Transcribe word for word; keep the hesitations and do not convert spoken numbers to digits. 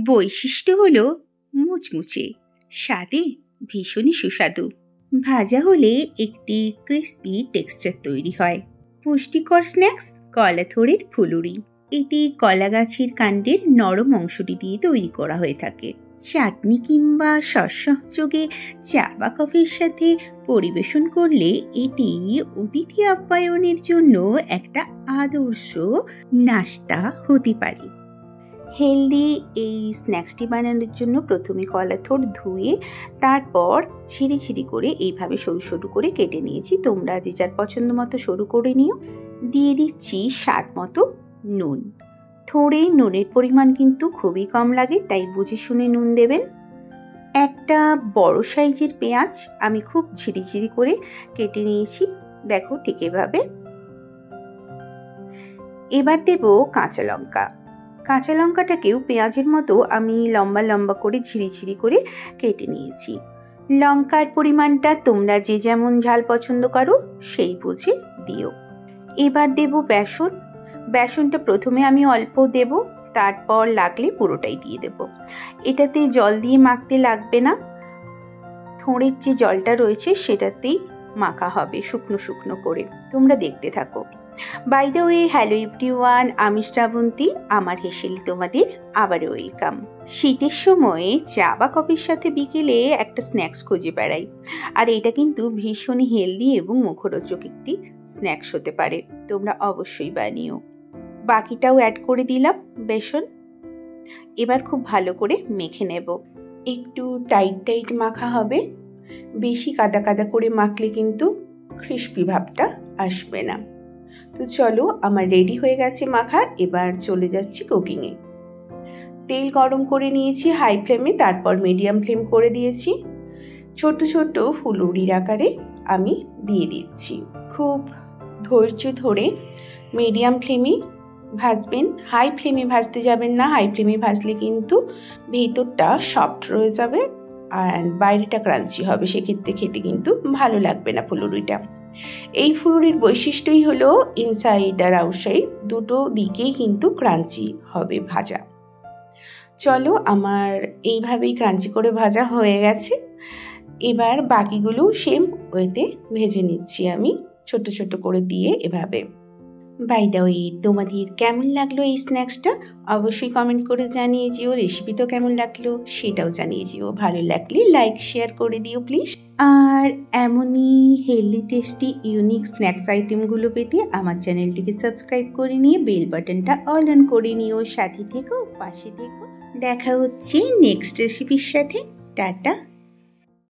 বৈশিষ্ট্য হলো মুচমুচে, স্বাদে ভীষণই সুস্বাদু। ভাজা হলে একটি ক্রিস্পি টেক্সচার তৈরি হয়। পুষ্টিকর স্ন্যাক্স কলাথোড়ের ফুলুরি। এটি কলা গাছের কাণ্ডের নরম অংশটি দিয়ে তৈরি করা হয়ে থাকে। চাটনি কিংবা সস সংযোগে চা বা কফির সাথে পরিবেশন করলে এটি অতিথি আপ্যায়নের জন্য একটা আদর্শ নাস্তা হতে পারে। হেলদি এই স্ন্যাক্সটি বানানোর জন্য প্রথমে কলাথোড় ধুয়ে তারপর ছিঁড়ি ছিঁড়ি করে এইভাবে সরু সরু করে কেটে নিয়েছি। তোমরা যে যার পছন্দ মতো সরু করে নিও। দিয়ে দিচ্ছি স্বাদ মতো নুন। থোড়ে নুনের পরিমাণ কিন্তু খুবই কম লাগে, তাই বুঝে শুনে নুন দেবেন। একটা বড় সাইজের পেঁয়াজ আমি খুব ঝিরি ঝিরি করে কেটে নিয়েছি, দেখো ঠিক এভাবে। এবার দেব কাঁচা লঙ্কা। কাঁচা লঙ্কাটাকেও পেঁয়াজের মতো আমি লম্বা লম্বা করে ঝিরি ঝিরি করে কেটে নিয়েছি। লঙ্কার পরিমাণটা তোমরা যে যেমন ঝাল পছন্দ করো সেই বুঝে দিও। এবার দেব বেসন। বেসনটা প্রথমে আমি অল্প দেব, তারপর লাগলে পুরোটাই দিয়ে দেব। এটাতে জল দিয়ে মাখতে লাগবে না, থোড়ের যে জলটা রয়েছে সেটাতেই মাখা হবে শুকনো শুকনো করে। তোমরা দেখতে থাকো। By the way, hello everyone, আমি শ্রাবন্তী। আমার হেসেলি তোমাদের আবারও ওয়েলকাম। শীতের সময়ে চা বা কফির সাথে বিকেলে একটা স্ন্যাক্স খুঁজে বেড়াই, আর এটা কিন্তু ভীষণ হেলদি এবং মুখরোচক একটি স্ন্যাক্স হতে পারে। তোমরা অবশ্যই বানিও। বাকিটাও অ্যাড করে দিলাম বেসন। এবার খুব ভালো করে মেখে নেব। একটু টাইট টাইট মাখা হবে, বেশি কাদা কাদা করে মাখলে কিন্তু ক্রিস্পি ভাবটা আসবে না। তো চলো, আমার রেডি হয়ে গেছে মাখা। এবার চলে যাচ্ছি কুকিংয়ে। তেল গরম করে নিয়েছি হাই ফ্লেমে, তারপর মিডিয়াম ফ্লেম করে দিয়েছি। ছোট ছোট ফুলুরির আকারে আমি দিয়ে দিচ্ছি। খুব ধৈর্য ধরে মিডিয়াম ফ্লেমে ভাজবেন, হাই ফ্লেমে ভাজতে যাবেন না। হাই ফ্লেমে ভাজলে কিন্তু ভেতরটা সফট রয়ে যাবে আর বাইরেটা ক্রাঞ্চি হবে, সেক্ষেত্রে খেতে কিন্তু ভালো লাগবে না ফুলুরিটা। এই ফুলুরির বৈশিষ্ট্যই হলো ইনসাইড আর আউটসাইড দুটো দিকেই কিন্তু ক্রাঞ্চি হবে ভাজা। চলো, আমার এইভাবেই ক্রাঞ্চি করে ভাজা হয়ে গেছে। এবার বাকিগুলো সেম ওয়েতে ভেজে নিচ্ছি আমি, ছোট ছোট করে দিয়ে এভাবে। বাই দ্য ওয়ে, তোমাদের কেমন লাগলো এই স্ন্যাক্সটা অবশ্যই কমেন্ট করে জানিয়ে দিও। রেসিপিটা কেমন লাগলো সেটাও জানিয়ে দিও। ভালো লাগলে লাইক শেয়ার করে দিও প্লিজ। আর এমনই হেলদি টেস্টি ইউনিক স্ন্যাক্স আইটেমগুলো পেতে আমার চ্যানেলটিকে সাবস্ক্রাইব করে নিয়ে বেল বাটনটা অল অন করে নিও। সাথে থেকো, পাশে থেকো। দেখা হচ্ছে নেক্সট রেসিপির সাথে। টাটা।